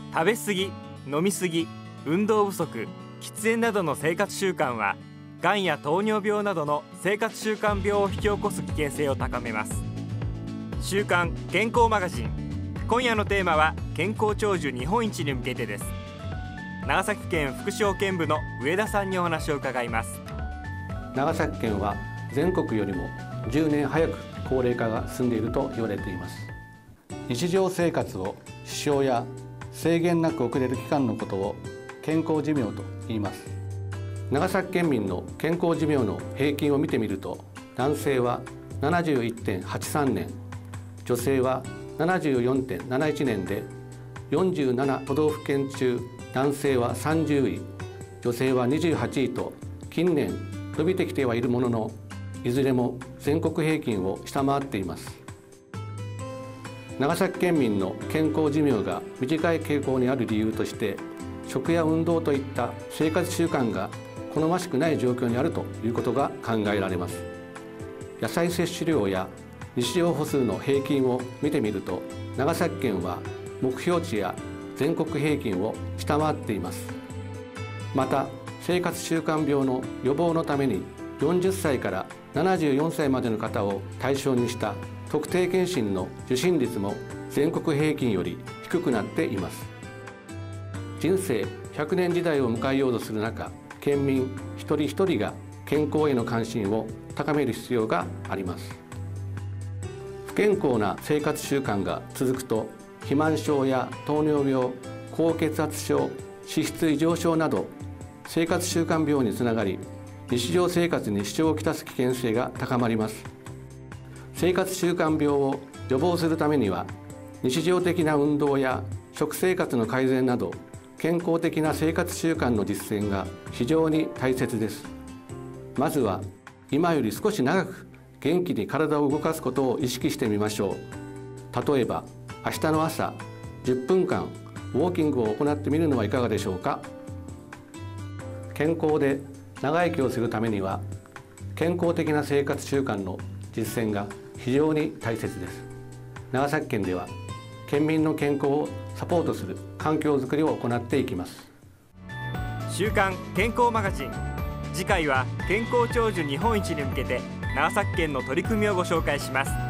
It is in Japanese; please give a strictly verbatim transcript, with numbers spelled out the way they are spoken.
食べ過ぎ、飲み過ぎ、運動不足、喫煙などの生活習慣はがんや糖尿病などの生活習慣病を引き起こす危険性を高めます。週刊健康マガジン、今夜のテーマは健康長寿日本一に向けてです。長崎県福祉保健部の上田さんにお話を伺います。 長崎県は全国よりもじゅうねん早く高齢化が進んでいると言われています。日常生活を支障や制限なく送れる期間のことを健康寿命と言います。長崎県民の健康寿命の平均を見てみると、男性は ななじゅういってんはちさんねん、女性は ななじゅうよんてんなないちねんで、よんじゅうなな都道府県中男性はさんじゅうい、女性はにじゅうはちいと近年伸びてきてはいるものの、いずれも全国平均を下回っています。長崎県民の健康寿命が短い傾向にある理由として、食や運動といった生活習慣が好ましくない状況にあるということが考えられます。野菜摂取量や日常歩数の平均を見てみると、長崎県は目標値や全国平均を下回っています。また、生活習慣病の予防のためによんじゅっさいからななじゅうよんさいまでの方を対象にした特定健診の受診率も全国平均より低くなっています。人生ひゃくねん時代を迎えようとする中、県民一人一人が健康への関心を高める必要があります。不健康な生活習慣が続くと、肥満症や糖尿病、高血圧症、脂質異常症など生活習慣病につながり、日常生活に支障をきたす危険性が高まります。生活習慣病を予防するためには、日常的な運動や食生活の改善など健康的な生活習慣の実践が非常に大切です。まずは今より少し長く元気に体を動かすことを意識してみましょう。例えば明日の朝じゅっぷんかんウォーキングを行ってみるのはいかがでしょうか。健康で長生きをするためには、健康的な生活習慣の実践が非常に大切です。長崎県では県民の健康をサポートする環境づくりを行っていきます。 週刊健康マガジン、次回は健康長寿日本一に向けて長崎県の取り組みをご紹介します。